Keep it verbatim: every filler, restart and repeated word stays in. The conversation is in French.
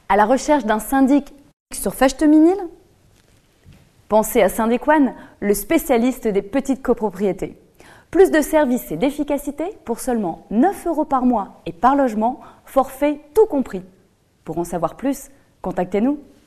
À la recherche d'un syndic sur Fechteminil? Pensez à Syndic One, le spécialiste des petites copropriétés. Plus de services et d'efficacité pour seulement neuf euros par mois et par logement, forfait tout compris. Pour en savoir plus, contactez-nous.